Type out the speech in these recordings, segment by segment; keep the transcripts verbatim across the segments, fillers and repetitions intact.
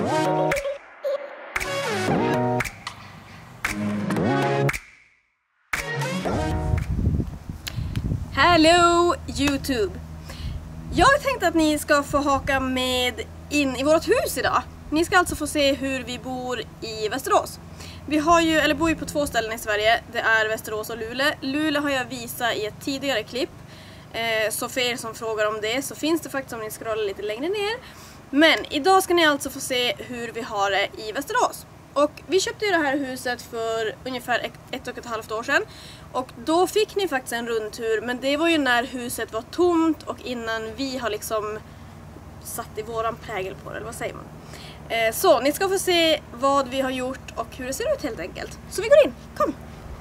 Hello YouTube! Jag tänkte att ni ska få haka med in i vårt hus idag. Ni ska alltså få se hur vi bor i Västerås. Vi har ju, eller bor ju på två ställen i Sverige. Det är Västerås och Luleå. Luleå har jag visat i ett tidigare klipp. Eh, så för er som frågar om det så finns det faktiskt om ni scrollar lite längre ner. Men idag ska ni alltså få se hur vi har det i Västerås. Och vi köpte ju det här huset för ungefär ett, ett och ett halvt år sedan. Och då fick ni faktiskt en rundtur, men det var ju när huset var tomt och innan vi har liksom satt i våran prägel på det, eller vad säger man? Eh, så ni ska få se vad vi har gjort och hur det ser ut helt enkelt. Så vi går in, kom!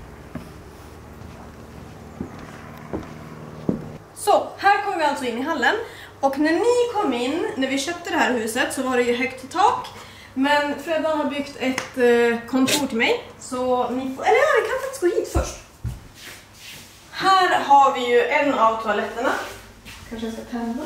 Så, här kommer vi alltså in i hallen. Och när ni kom in, när vi köpte det här huset, så var det ju högt i tak. Men Freddan har byggt ett eh, kontor till mig. Så ni får, eller ja, ni kan faktiskt gå hit först. Här har vi ju en av toaletterna. Kanske jag ska tända.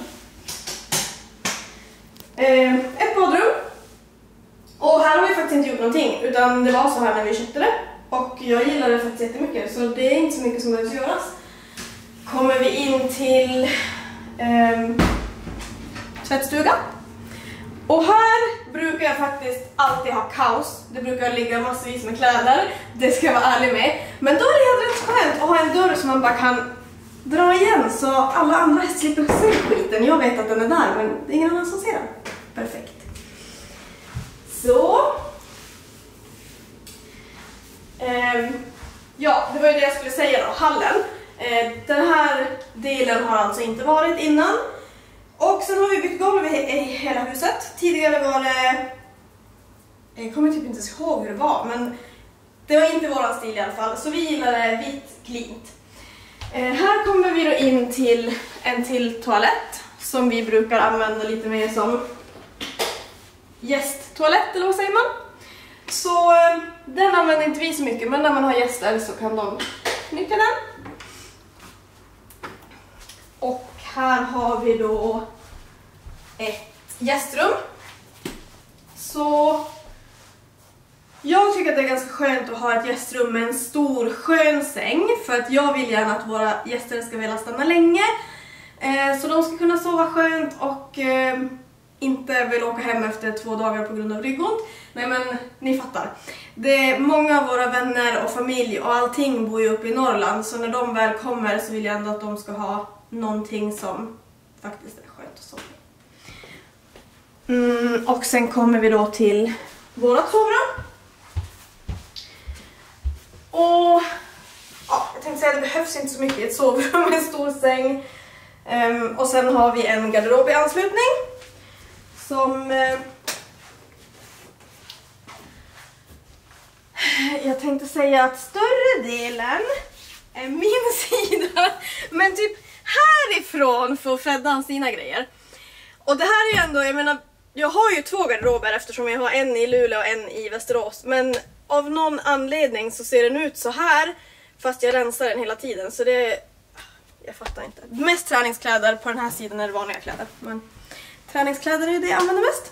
Eh, ett badrum. Och här har vi faktiskt inte gjort någonting. Utan det var så här när vi köpte det. Och jag gillar det faktiskt jättemycket. Så det är inte så mycket som behövs göras. Kommer vi in till eh, tvättstugan. Och här brukar jag faktiskt alltid ha kaos. Det brukar ligga massvis med kläder. Det ska jag vara ärlig med. Men då är det helt rätt skönt att ha en dörr som man bara kan dra igen. Så alla andra slipper se skiten. Jag vet att den är där, men det är ingen annan som ser den. Perfekt. Så. Ehm, ja, det var ju det jag skulle säga då. Hallen. Ehm, den här delen har alltså inte varit innan. Och sen har vi byggt golv i hela huset. Tidigare var det... Jag kommer typ inte ens ihåg hur det var, men det var inte våran stil i alla fall. Så vi gillade vitt, cleant. Eh, här kommer vi då in till en till toalett som vi brukar använda lite mer som gästtoalett, eller vad säger man? Så eh, den använder inte vi så mycket, men när man har gäster så kan de nyttja den. Och här har vi då ett gästrum. Så jag tycker att det är ganska skönt att ha ett gästrum med en stor skön säng. För att jag vill gärna att våra gäster ska vilja stanna länge. Eh, så de ska kunna sova skönt och eh, inte vill åka hem efter två dagar på grund av ryggont. Nej, men ni fattar. Det är många av våra vänner och familj och allting bor ju uppe i Norrland. Så när de väl kommer så vill jag ändå att de ska ha någonting som faktiskt är skönt att sova. Mm, och sen kommer vi då till vårat sovrum. Och ja, jag tänkte säga att det behövs inte så mycket i ett sovrum med en stor säng. Um, och sen har vi en garderob i anslutning. Som uh, jag tänkte säga att större delen är min sida. Men typ härifrån får Freddan sina grejer. Och det här är ju ändå, jag menar, jag har ju två garderober eftersom jag har en i Luleå och en i Västerås. Men av någon anledning så ser den ut så här fast jag rensar den hela tiden. Så det, jag fattar inte. Mest träningskläder, på den här sidan är det vanliga kläder. Men träningskläder är det jag använder mest.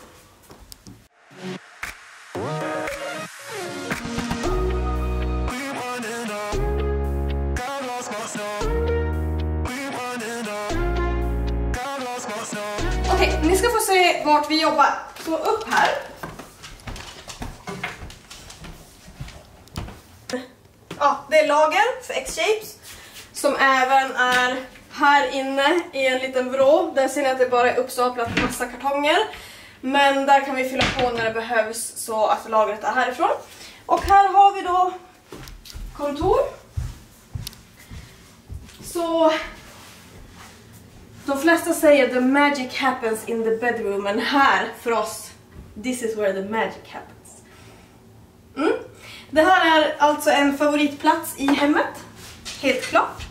Okej, ni ska få se vart vi jobbar. Så upp här. Ja, det är lager för X-Shapes. Som även är här inne i en liten vrå. Där ser ni att det bara är uppstaplat massa kartonger. Men där kan vi fylla på när det behövs så att lagret är härifrån. Och här har vi då kontor. Så de flesta säger the magic happens in the bedroom. Men här för oss, this is where the magic happens. Mm. Det här är alltså en favoritplats i hemmet. Helt klart.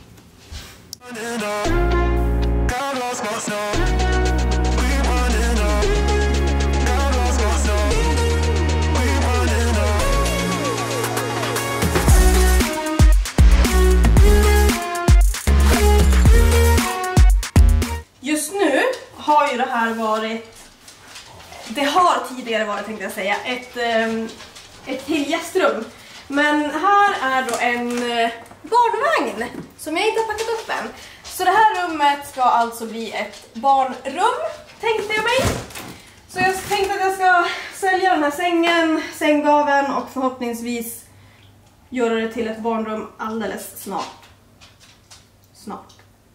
Just nu har ju det här varit det har tidigare varit, tänkte jag säga, ett, um, ett till gästrum. Men här är då en uh, barnvagn som jag inte har packat upp än. Så det här rummet ska alltså bli ett barnrum, tänkte jag mig. Så jag tänkte att jag ska sälja den här sängen, sänggaveln och förhoppningsvis göra det till ett barnrum alldeles snart. Snart.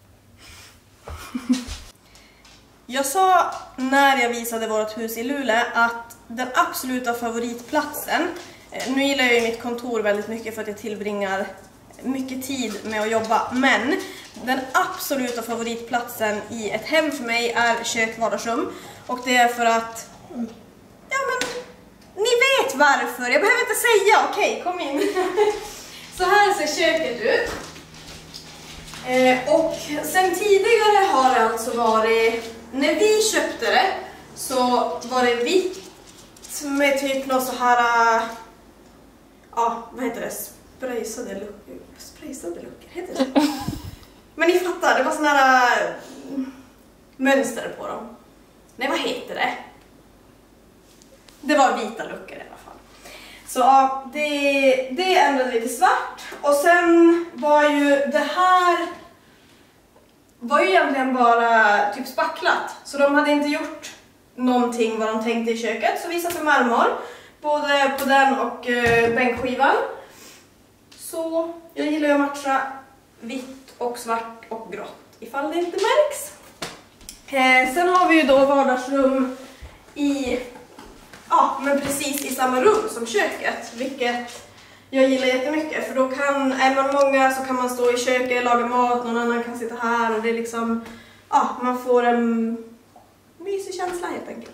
Jag sa när jag visade vårt hus i Luleå att den absoluta favoritplatsen, nu gillar jag ju mitt kontor väldigt mycket för att jag tillbringar mycket tid med att jobba, men den absoluta favoritplatsen i ett hem för mig är kök, vardagsrum. Och det är för att, ja men, ni vet varför, jag behöver inte säga, okej, kom in. Så här ser köket ut. Eh, och sen tidigare har det alltså varit, när vi köpte det så var det vitt med typ något så här, ja, vad heter det, sprayade luckor, sprayade luckor, heter det? Men ni fattar, det var såna här äh, mönster på dem. Nej, vad heter det? Det var vita luckor i alla fall. Så ja, det, det ändrade lite svart. Och sen var ju det här var ju egentligen bara typ spacklat. Så de hade inte gjort någonting vad de tänkte i köket. Så vi satte marmor, både på den och äh, bänkskivan. Så jag gillar att matcha vitt och svart och grått, ifall det inte märks. Eh, sen har vi ju då vardagsrum i, ja, men precis i samma rum som köket, vilket jag gillar jättemycket. För då kan, är man många så kan man stå i köket, laga mat, någon annan kan sitta här och det är liksom, ja, man får en mysig känsla helt enkelt.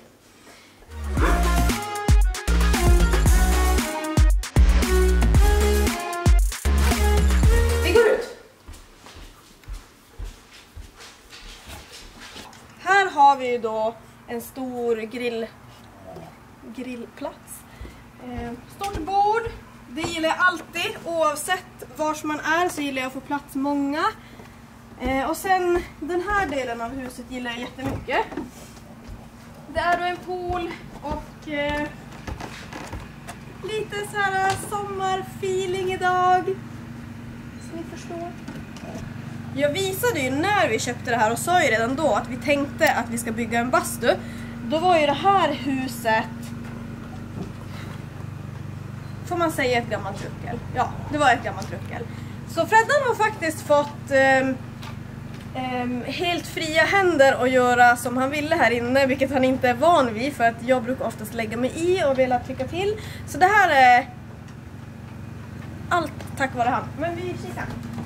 Här har vi ju då en stor grill, grillplats. Eh, stort bord, det gillar jag alltid. Oavsett var man är så gillar jag att få plats många. Eh, och sen den här delen av huset gillar jag jättemycket. Det är då en pool och eh, lite så här sommarfeeling idag. Så ni förstår. Jag visade ju när vi köpte det här och sa ju redan då att vi tänkte att vi ska bygga en bastu. Då var ju det här huset, får man säga, ett gammalt ruckel. Ja, det var ett gammalt ruckel. Så Freddan har faktiskt fått eh, eh, helt fria händer att göra som han ville här inne, vilket han inte är van vid för att jag brukar oftast lägga mig i och vilja trycka till. Så det här är allt tack vare han. Men vi kikar.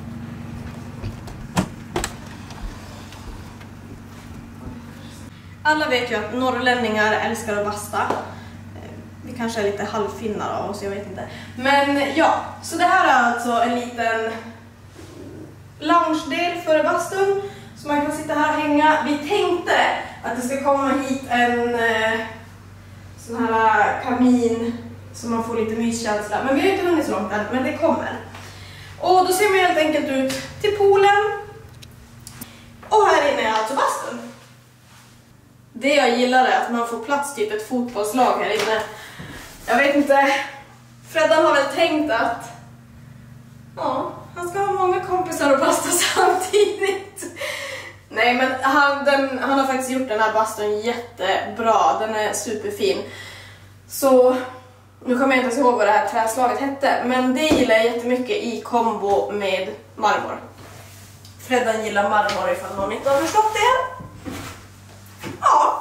Alla vet ju att norrlänningar älskar att basta. Vi kanske är lite halvfinnar av oss, jag vet inte. Men ja, så det här är alltså en liten loungedel för bastun. Så man kan sitta här och hänga. Vi tänkte att det ska komma hit en eh, sån här kamin så man får lite myskänsla. Men vi har inte hunnit så långt än, men det kommer. Och då ser man helt enkelt ut till poolen. Och här inne är alltså bastun. Det jag gillar är att man får plats typ ett fotbollslag här inne. Jag vet inte, Freddan har väl tänkt att ja, han ska ha många kompisar att basta samtidigt. Nej, men han, den, han har faktiskt gjort den här bastun jättebra. Den är superfin. Så nu kommer jag inte ens ihåg vad det här träslaget hette, men det gillar jag jättemycket i kombo med marmor. Freddan gillar marmor ifall någon inte har förstått det. Ja.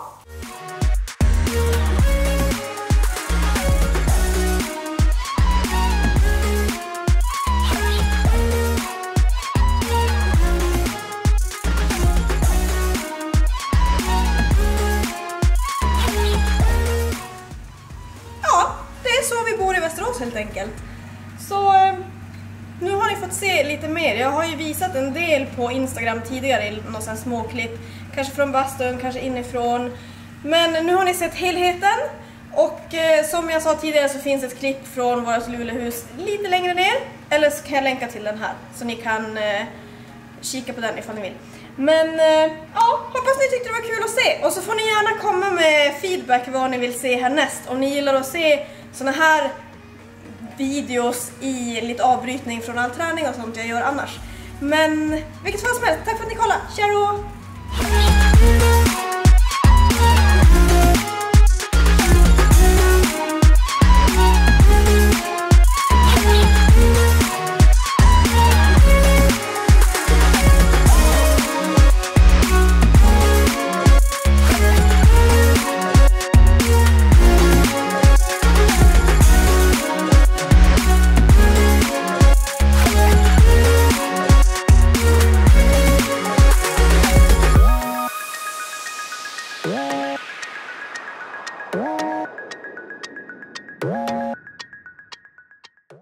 Ja, det är så vi bor i Västerås helt enkelt. Så nu har ni fått se lite mer. Jag har ju visat en del på Instagram tidigare i några sådana små klipp. Kanske från bastun, kanske inifrån. Men nu har ni sett helheten. Och eh, som jag sa tidigare så finns ett klipp från vårt Luleåhus lite längre ner. Eller så kan jag länka till den här. Så ni kan eh, kika på den ifall ni vill. Men eh, ja, hoppas ni tyckte det var kul att se. Och så får ni gärna komma med feedback vad ni vill se härnäst. Om ni gillar att se såna här videos i lite avbrytning från all träning och sånt jag gör annars. Men vilket fall som helst, tack för att ni kollade. Tja då!